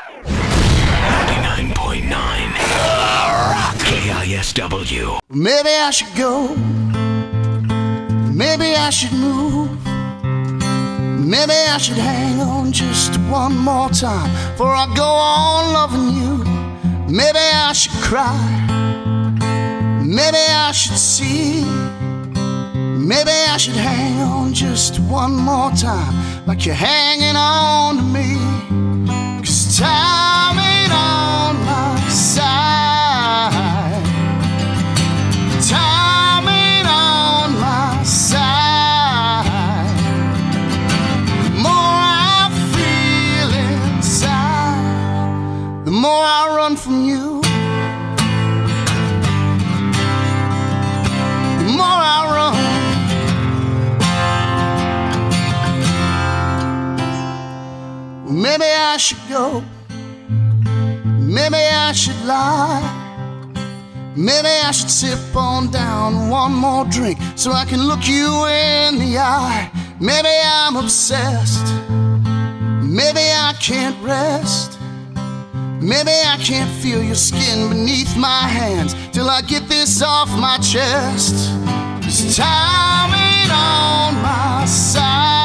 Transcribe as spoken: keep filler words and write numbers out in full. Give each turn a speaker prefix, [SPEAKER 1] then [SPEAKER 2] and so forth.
[SPEAKER 1] ninety-nine point nine K I S W.
[SPEAKER 2] Maybe I should go. Maybe I should move. Maybe I should hang on just one more time before I go on loving you. Maybe I should cry. Maybe I should see. Maybe I should hang on just one more time like you're hanging on to me. 'Cause time ain't on my side. Time ain't on my side. The more I feel inside, the more I run from you. The more I run. Maybe I should go. Maybe I should lie. Maybe I should sip on down one more drink so I can look you in the eye. Maybe I'm obsessed. Maybe I can't rest. Maybe I can't feel your skin beneath my hands till I get this off my chest. 'Cause time ain't on my side.